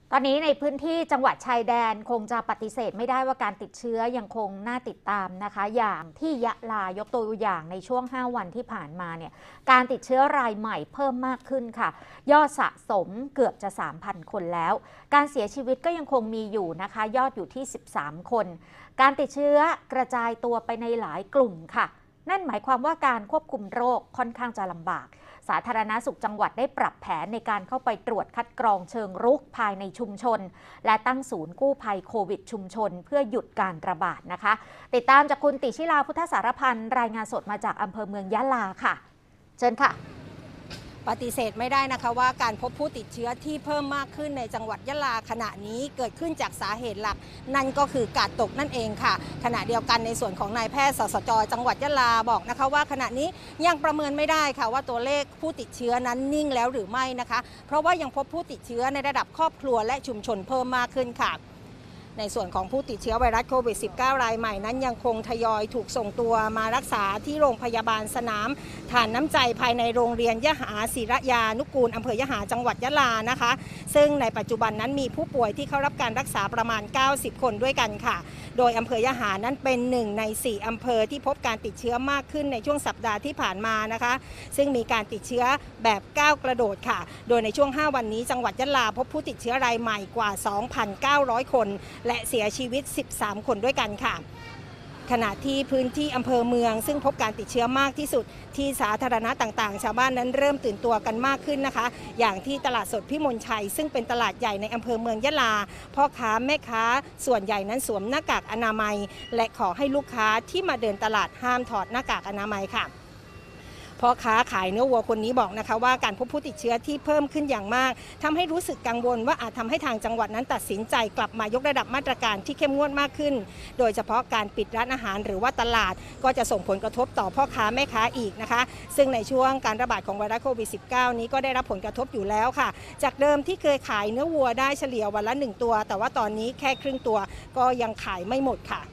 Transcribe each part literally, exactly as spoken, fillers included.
ตอนนี้ในพื้นที่จังหวัดชายแดนคงจะปฏิเสธไม่ได้ว่าการติดเชื้อยังคงน่าติดตามนะคะ อย่างที่ยะลายกตัวอย่างในช่วงห้าวันที่ผ่านมาเนี่ยการติดเชื้อรายใหม่เพิ่มมากขึ้นค่ะยอดสะสมเกือบจะ สามพัน คนแล้วการเสียชีวิตก็ยังคงมีอยู่นะคะยอดอยู่ที่สิบสามคนการติดเชื้อกระจายตัวไปในหลายกลุ่มค่ะนั่นหมายความว่าการควบคุมโรคค่อนข้างจะลำบากสาธารณสุขจังหวัดได้ปรับแผนในการเข้าไปตรวจคัดกรองเชิงรุกภายในชุมชนและตั้งศูนย์กู้ภัยโควิดชุมชนเพื่อหยุดการระบาดนะคะติดตามจากคุณติชิลาพุทธสารพันธ์รายงานสดมาจากอำเภอเมืองยะลาค่ะเชิญค่ะปฏิเสธไม่ได้นะคะว่าการพบผู้ติดเชื้อที่เพิ่มมากขึ้นในจังหวัดยะลาขณะนี้เกิดขึ้นจากสาเหตุหลักนั่นก็คือกาดตกนั่นเองค่ะขณะเดียวกันในส่วนของนายแพทย์สสจจังหวัดยะลาบอกนะคะว่าขณะนี้ยังประเมินไม่ได้ค่ะว่าตัวเลขผู้ติดเชื้อนั้นนิ่งแล้วหรือไม่นะคะเพราะว่ายังพบผู้ติดเชื้อในระดับครอบครัวและชุมชนเพิ่มมากขึ้นค่ะในส่วนของผู้ติดเชื้อไวรัสโควิด สิบเก้า รายใหม่นั้นยังคงทยอยถูกส่งตัวมารักษาที่โรงพยาบาลสนามฐานน้ำใจภายในโรงเรียนยะหาศิรยานุกูลอำเภอยะหาจังหวัดยะลานะคะซึ่งในปัจจุบันนั้นมีผู้ป่วยที่เข้ารับการรักษาประมาณเก้าสิบคนด้วยกันค่ะโดยอำเภอยะหานั้นเป็นหนึ่งในสี่อำเภอที่พบการติดเชื้อมากขึ้นในช่วงสัปดาห์ที่ผ่านมานะคะซึ่งมีการติดเชื้อแบบก้าวกระโดดค่ะโดยในช่วงห้าวันนี้จังหวัดยะลาพบผู้ติดเชื้อรายใหม่กว่า สองพันเก้าร้อย คนและเสียชีวิตสิบสามคนด้วยกันค่ะขณะที่พื้นที่อำเภอเมืองซึ่งพบการติดเชื้อมากที่สุดที่สาธารณะต่างๆชาวบ้านนั้นเริ่มตื่นตัวกันมากขึ้นนะคะอย่างที่ตลาดสดพิมลชัยซึ่งเป็นตลาดใหญ่ในอำเภอเมืองยะลาพ่อค้าแม่ค้าส่วนใหญ่นั้นสวมหน้ากากอนามัยและขอให้ลูกค้าที่มาเดินตลาดห้ามถอดหน้ากากอนามัยค่ะพ่อค้าขายเนื้อวัวคนนี้บอกนะคะว่าการพบผู้ติดเชื้อที่เพิ่มขึ้นอย่างมากทำให้รู้สึกกังวลว่าอาจทำให้ทางจังหวัดนั้นตัดสินใจกลับมายกระดับมาตรการที่เข้มงวดมากขึ้นโดยเฉพาะการปิดร้านอาหารหรือว่าตลาดก็จะส่งผลกระทบต่อพ่อค้าแม่ค้าอีกนะคะซึ่งในช่วงการระบาดของไวรัสโควิด สิบเก้า นี้ก็ได้รับผลกระทบอยู่แล้วค่ะจากเดิมที่เคยขายเนื้อวัวได้เฉลี่ยวันละหนึ่งตัวแต่ว่าตอนนี้แค่ครึ่งตัวก็ยังขายไม่หมดค่ะ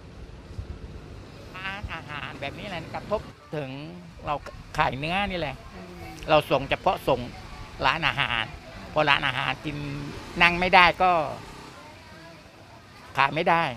อาหารแบบนี้แหละกระทบถึงเราขายเนื้อนี่แหละเราส่งเฉพาะส่งร้านอาหารพอร้านอาหารกินนั่งไม่ได้ก็ขายไม่ได้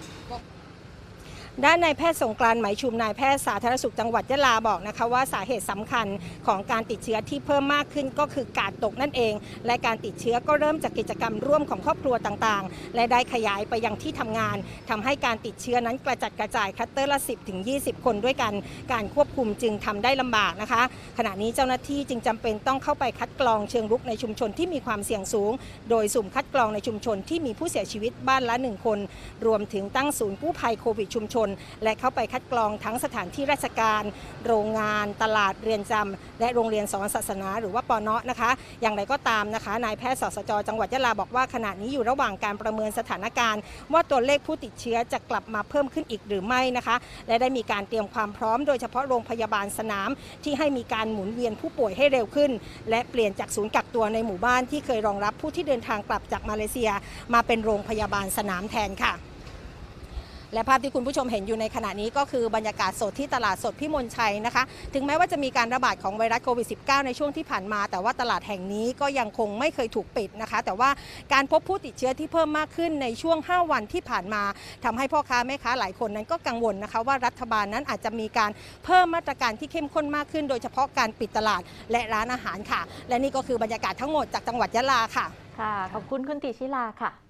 ด้านนายแพทย์สงกรานต์ไหมชุมนายแพทย์สาธารณสุขจังหวัดยะลาบอกนะคะว่าสาเหตุสำคัญของการติดเชื้อที่เพิ่มมากขึ้นก็คือกาดตกนั่นเองและการติดเชื้อก็เริ่มจากกิจกรรมร่วมของครอบครัวต่างๆและได้ขยายไปยังที่ทำงานทำให้การติดเชื้อนั้นกระจัดกระจายคลัสเตอร์ละ สิบถึงยี่สิบ คนด้วยกันการควบคุมจึงทำได้ลำบากนะคะขณะนี้เจ้าหน้าที่จึงจำเป็นต้องเข้าไปคัดกรองเชิงรุกในชุมชนที่มีความเสี่ยงสูงโดยสุ่มคัดกรองในชุมชนที่มีผู้เสียชีวิตบ้านละหนึ่งคนรวมถึงตั้งศูนย์กู้ภัยโควิดชุมชนและเข้าไปคัดกรองทั้งสถานที่ราชการโรงงานตลาดเรียนจำและโรงเรียนสอนศาสนาหรือว่าปน.นะคะอย่างไรก็ตามนะคะนายแพทย์สสจจังหวัดยะลาบอกว่าขณะนี้อยู่ระหว่างการประเมินสถานการณ์ว่าตัวเลขผู้ติดเชื้อจะกลับมาเพิ่มขึ้นอีกหรือไม่นะคะและได้มีการเตรียมความพร้อมโดยเฉพาะโรงพยาบาลสนามที่ให้มีการหมุนเวียนผู้ป่วยให้เร็วขึ้นและเปลี่ยนจากศูนย์กักตัวในหมู่บ้านที่เคยรองรับผู้ที่เดินทางกลับจากมาเลเซียมาเป็นโรงพยาบาลสนามแทนค่ะและภาพที่คุณผู้ชมเห็นอยู่ในขณะนี้ก็คือบรรยากาศสดที่ตลาดสดพิมลชัยนะคะถึงแม้ว่าจะมีการระบาดของไวรัสโควิด สิบเก้า ในช่วงที่ผ่านมาแต่ว่าตลาดแห่งนี้ก็ยังคงไม่เคยถูกปิดนะคะแต่ว่าการพบผู้ติดเชื้อที่เพิ่มมากขึ้นในช่วงห้าวันที่ผ่านมาทำให้พ่อค้าแม่ค้าหลายคนนั้นก็กังวลนะคะว่ารัฐบาลนั้นอาจจะมีการเพิ่มมาตรการที่เข้มข้นมากขึ้นโดยเฉพาะการปิดตลาดและร้านอาหารค่ะและนี่ก็คือบรรยากาศทั้งหมดจากจังหวัดยะลาค่ะค่ะขอบคุณคุณติชิลาค่ะ